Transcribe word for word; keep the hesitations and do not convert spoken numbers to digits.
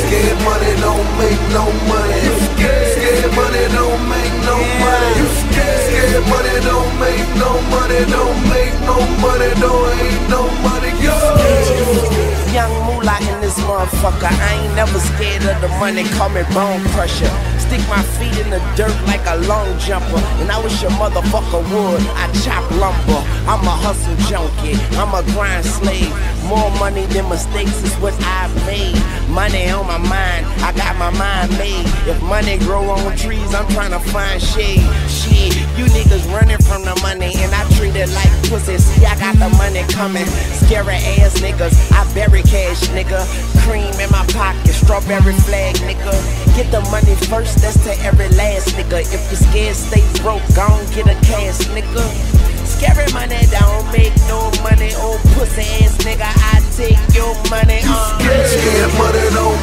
Scared money don't make no money. You scared? Scared money don't make no money. You scared? Scared money don't make no money. Don't make no money. Don't ain't no money. You scared? Young moolah in this motherfucker. I ain't never scared of the money. Call me bone crusher. Stick my feet in the dirt like a long jumper. And I wish a motherfucker would. I chop lumber. I'm a hustle junkie. I'm a grind slave. More money than mistakes is what I've made. Money on my mind. I got my mind made. If money grow on trees, I'm trying to find shade. Shit, you niggas running from the money, and I treat it like pussy. See, I got the money coming. Scary ass niggas. I bury cash, nigga. Cream in my pocket. Strawberry flag, nigga. Get the money first. That's to every last nigga. If you're scared, stay broke, gon' get a cash, nigga. Scary money don't make no money. Old pussy ass nigga, I take your money. Uh. Scared money don't